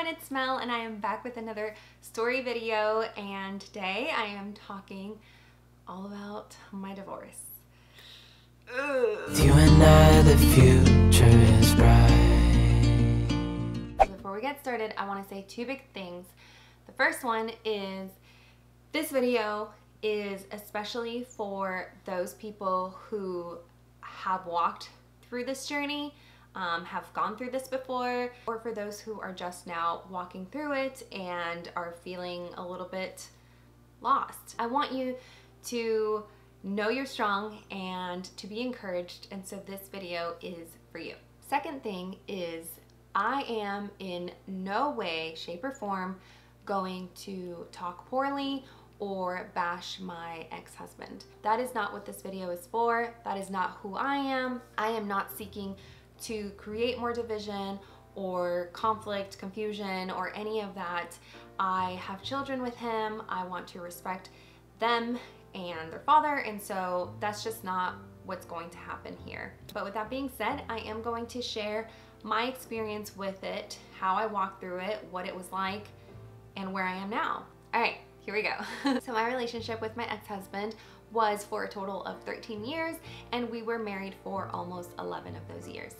everyone, it's Mel and I am back with another story video, and today I am talking all about my divorce. With you and I, the future is bright. Before we get started, I want to say two big things. The first one is this video is especially for those people who have walked through this journey, have gone through this before, or for those who are just now walking through it and are feeling a little bit lost. I want you to know you're strong and to be encouraged, and so this video is for you. Second thing is, I am in no way, shape, or form going to talk poorly or bash my ex-husband. That is not what this video is for. That is not who I am. I am not seeking to create more division or conflict, confusion, or any of that. I have children with him. I want to respect them and their father, and so that's just not what's going to happen here. But with that being said, I am going to share my experience with it, how I walked through it, what it was like, and where I am now. All right, here we go. So my relationship with my ex-husband was for a total of 13 years, and we were married for almost 11 of those years.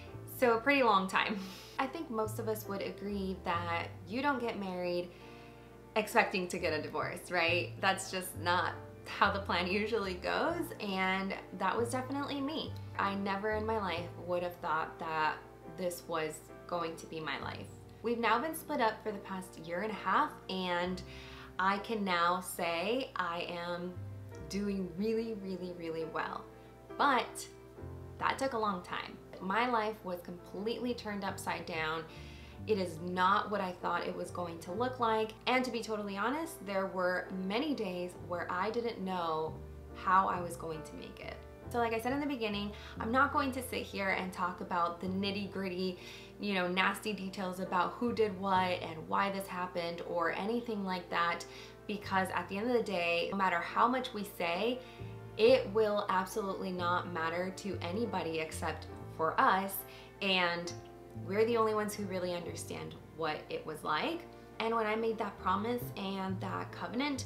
So a pretty long time. I think most of us would agree that you don't get married expecting to get a divorce, right? That's just not how the plan usually goes, and that was definitely me. I never in my life would have thought that this was going to be my life. We've now been split up for the past year and a half, and I can now say I am doing really, really, really well. But that took a long time. My life was completely turned upside down. It is not what I thought it was going to look like. And to be totally honest, there were many days where I didn't know how I was going to make it. So like I said in the beginning, I'm not going to sit here and talk about the nitty-gritty, nasty details about who did what and why this happened or anything like that, because at the end of the day, no matter how much we say, it will absolutely not matter to anybody except for us, and we're the only ones who really understand what it was like. And when I made that promise and that covenant,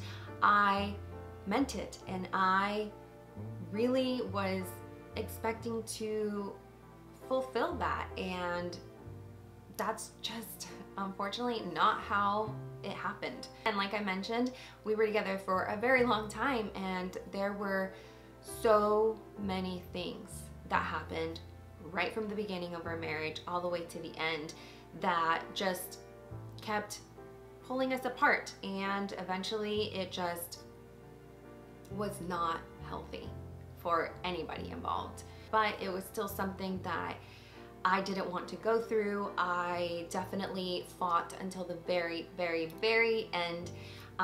I meant it, and I really was expecting to fulfill that, and that's just unfortunately not how it happened. And like I mentioned, we were together for a very long time, and there were so many things that happened right from the beginning of our marriage all the way to the end that just kept pulling us apart, and eventually it just was not healthy for anybody involved. But it was still something that I didn't want to go through. I definitely fought until the very, very, very end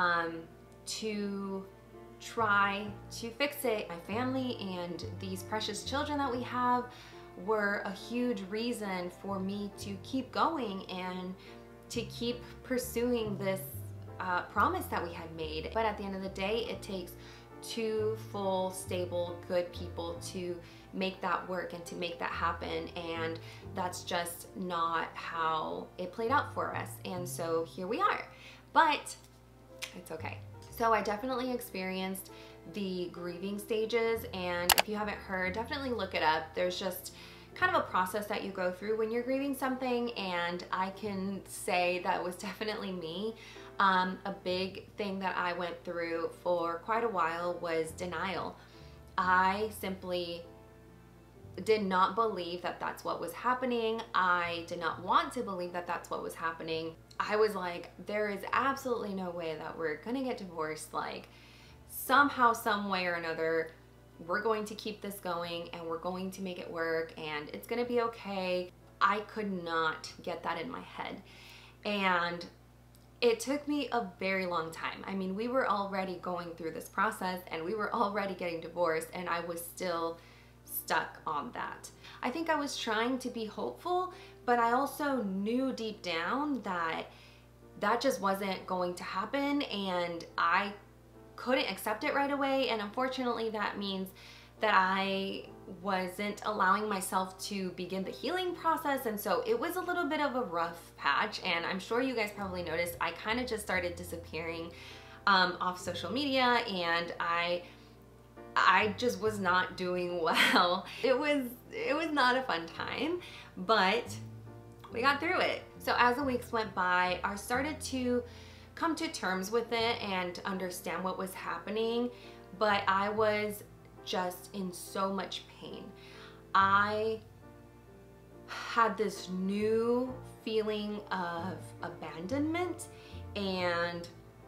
to try to fix it. My family and these precious children that we have were a huge reason for me to keep going and to keep pursuing this promise that we had made. But at the end of the day, it takes two full, stable, good people to make that work and to make that happen, and that's just not how it played out for us. And so here we are, but it's okay. So I definitely experienced the grieving stages, and if you haven't heard, definitely look it up. There's just kind of a process that you go through when you're grieving something, and I can say that was definitely me. A big thing that I went through for quite a while was denial. I simply did not believe that that's what was happening. I did not want to believe that that's what was happening. I was like, there is absolutely no way that we're gonna get divorced. Like, somehow, some way or another, we're going to keep this going and we're going to make it work and it's gonna be okay. I could not get that in my head. And it took me a very long time. I mean, we were already going through this process and we were already getting divorced, and I was still stuck on that. I think I was trying to be hopeful, but I also knew deep down that that just wasn't going to happen, and I couldn't accept it right away. And unfortunately, that means that I wasn't allowing myself to begin the healing process, and so it was a little bit of a rough patch. And I'm sure you guys probably noticed I kind of just started disappearing off social media, and I just was not doing well. It was not a fun time, but we got through it. So as the weeks went by, I started to come to terms with it and understand what was happening, but I was just in so much pain. I had this new feeling of abandonment and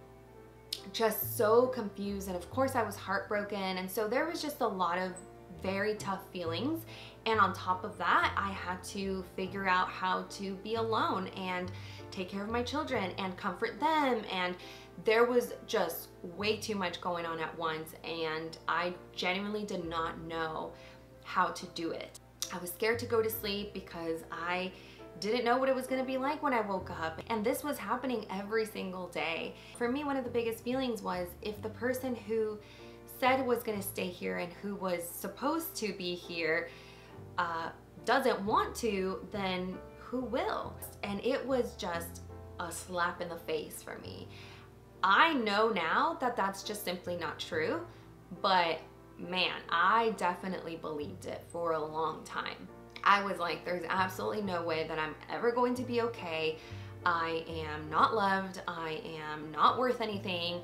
just so confused, and of course I was heartbroken, and so there was just a lot of very tough feelings. And on top of that, I had to figure out how to be alone and take care of my children and comfort them, and there was just way too much going on at once, and I genuinely did not know how to do it. I was scared to go to sleep because I didn't know what it was going to be like when I woke up, and this was happening every single day. For me, one of the biggest feelings was, if the person who said was going to stay here and who was supposed to be here doesn't want to, then who will? And it was just a slap in the face for me. I know now that that's just simply not true, but man, I definitely believed it for a long time. I was like, there's absolutely no way that I'm ever going to be okay. I am not loved. I am not worth anything.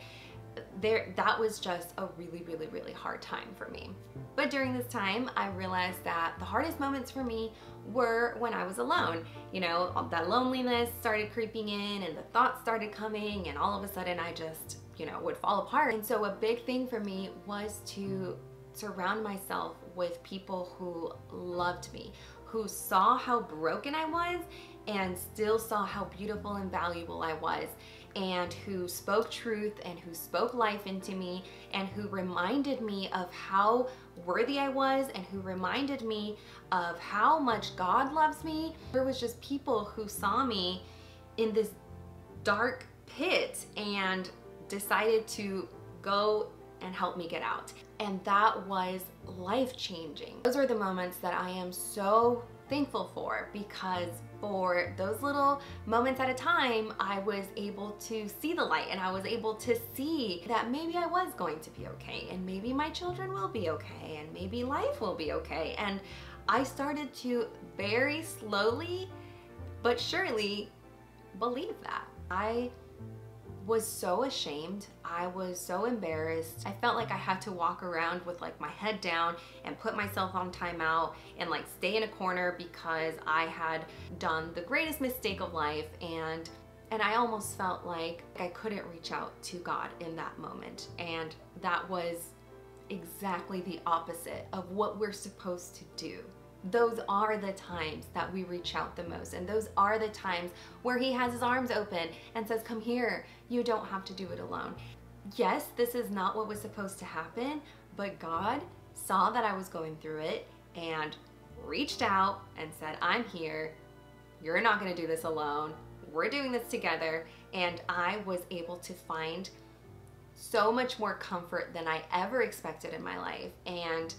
That was just a really, really, really hard time for me. But during this time, I realized that the hardest moments for me were when I was alone. You know, that loneliness started creeping in and the thoughts started coming, and all of a sudden I just, you know, would fall apart. And so a big thing for me was to surround myself with people who loved me, who saw how broken I was and still saw how beautiful and valuable I was, and who spoke truth and who spoke life into me, and who reminded me of how worthy I was, and who reminded me of how much God loves me. There was just people who saw me in this dark pit and decided to go and help me get out. And that was life-changing. Those are the moments that I am so thankful for, because for those little moments at a time, I was able to see the light, and I was able to see that maybe I was going to be okay, and maybe my children will be okay, and maybe life will be okay. And I started to very slowly but surely believe that. I was so ashamed. I was so embarrassed. I felt like I had to walk around with like my head down and put myself on timeout and like stay in a corner because I had done the greatest mistake of life, and I almost felt like I couldn't reach out to God in that moment. And that was exactly the opposite of what we're supposed to do. Those are the times that we reach out the most, and those are the times where He has His arms open and says, come here, you don't have to do it alone. Yes, this is not what was supposed to happen, but God saw that I was going through it and reached out and said, I'm here, you're not gonna do this alone, we're doing this together. And I was able to find so much more comfort than I ever expected in my life. And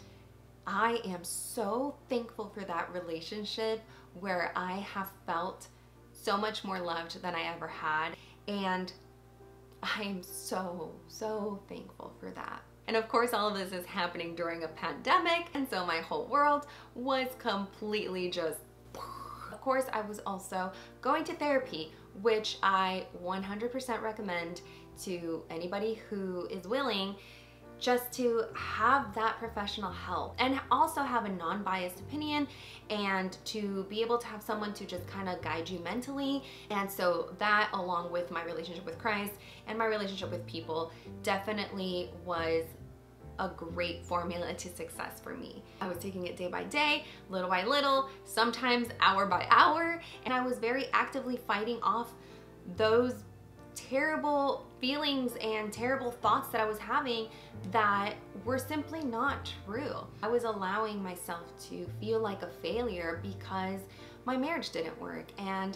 I am so thankful for that relationship where I have felt so much more loved than I ever had. And I am so, so thankful for that. And of course, all of this is happening during a pandemic, and so my whole world was completely just... Of course, I was also going to therapy, which I 100% recommend to anybody who is willing, just to have that professional help and also have a non-biased opinion, and to be able to have someone to just kind of guide you mentally. And so that, along with my relationship with Christ and my relationship with people, definitely was a great formula to success for me. I was taking it day by day, little by little, sometimes hour by hour, and I was very actively fighting off those terrible feelings and terrible thoughts that I was having that were simply not true. I was allowing myself to feel like a failure because my marriage didn't work. And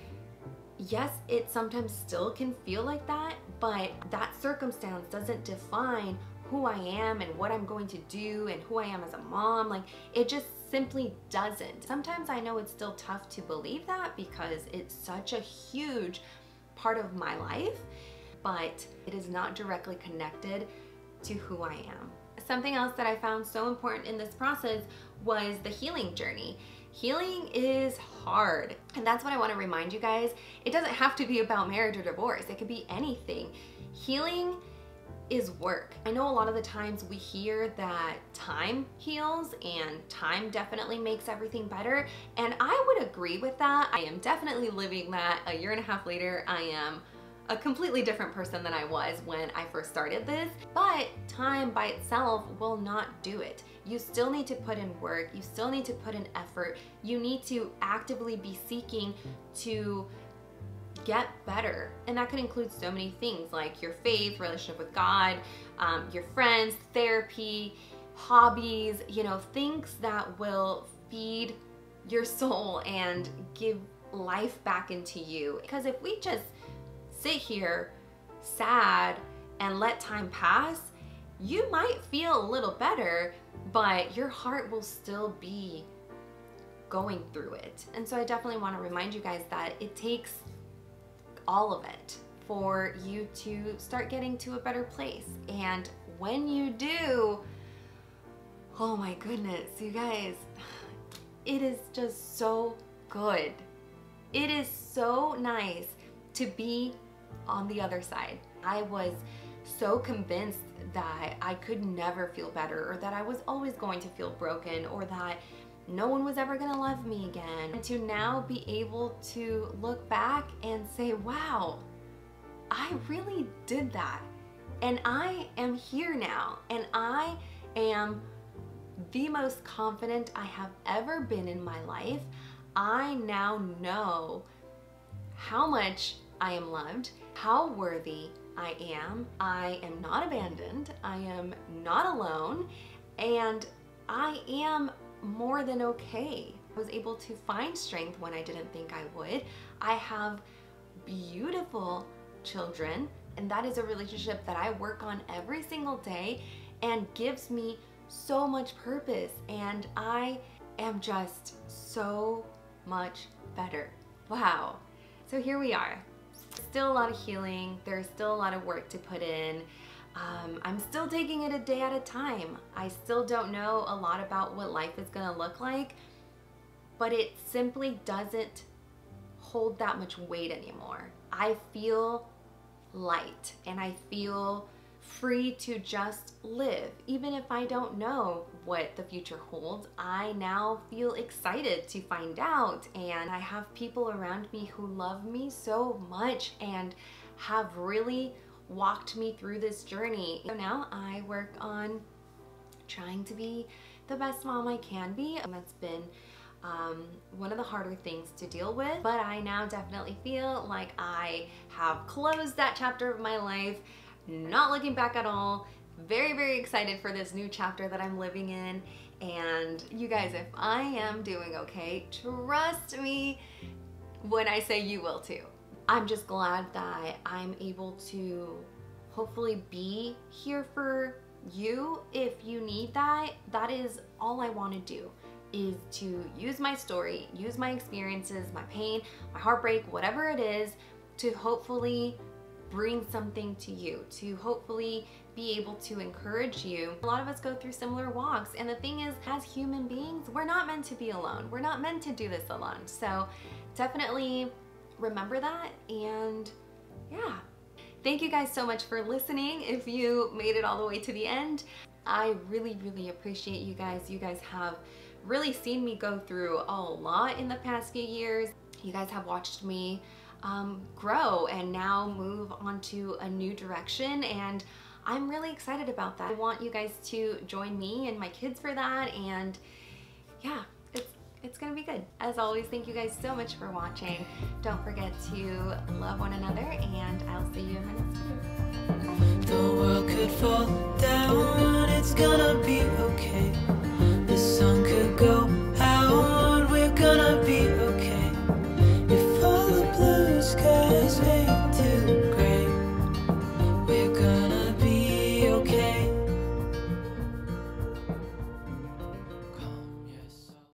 yes, it sometimes still can feel like that, but that circumstance doesn't define who I am and what I'm going to do and who I am as a mom. Like, it just simply doesn't. Sometimes I know it's still tough to believe that because it's such a huge part of my life, but it is not directly connected to who I am. Something else that I found so important in this process was the healing journey. Healing is hard, and that's what I want to remind you guys. It doesn't have to be about marriage or divorce. It could be anything. Healing is work. I know a lot of the times we hear that time heals and time definitely makes everything better, and I would agree with that. I am definitely living that. A year and a half later, I am a completely different person than I was when I first started this, but time by itself will not do it. You still need to put in work, you still need to put in effort, you need to actively be seeking to get better. And that could include so many things like your faith, relationship with God, your friends, therapy, hobbies, you know, things that will feed your soul and give life back into you. Because if we just sit here sad and let time pass, you might feel a little better, but your heart will still be going through it. And so I definitely want to remind you guys that it takes all of it for you to start getting to a better place. And when you do, oh my goodness, you guys, it is just so good. It is so nice to be on the other side. I was so convinced that I could never feel better, or that I was always going to feel broken, or that no one was ever gonna love me again. And to now be able to look back and say, wow, I really did that. And I am here now, and I am the most confident I have ever been in my life. I now know how much I am loved, how worthy I am. I am not abandoned. I am not alone. And I am more than okay. I was able to find strength when I didn't think I would. I have beautiful children, and that is a relationship that I work on every single day and gives me so much purpose. And I am just so much better. Wow. So here we are. Still a lot of healing. There's still a lot of work to put in. I'm still taking it a day at a time. I still don't know a lot about what life is gonna look like, but it simply doesn't hold that much weight anymore. I feel light and I feel free to just live. Even if I don't know what the future holds, I now feel excited to find out, and I have people around me who love me so much and have really walked me through this journey. So now I work on trying to be the best mom I can be, and that's been one of the harder things to deal with, but I now definitely feel like I have closed that chapter of my life, not looking back at all. Very, very excited for this new chapter that I'm living in. And you guys, if I am doing okay, trust me when I say you will too. I'm just glad that I'm able to hopefully be here for you if you need that. That is all I want to do, is to use my story, use my experiences, my pain, my heartbreak, whatever it is, to hopefully bring something to you, to hopefully be able to encourage you. A lot of us go through similar walks, and the thing is, as human beings, we're not meant to be alone. We're not meant to do this alone. So definitely remember that, and yeah. Thank you guys so much for listening. If you made it all the way to the end, I really, really appreciate you guys. You guys have really seen me go through a lot in the past few years. You guys have watched me grow and now move on to a new direction, and I'm really excited about that. I want you guys to join me and my kids for that, and yeah, it's gonna be good. As always, thank you guys so much for watching. Don't forget to love one another, and I'll see you in my next video. The world could fall down, it's gonna be okay. The sun could go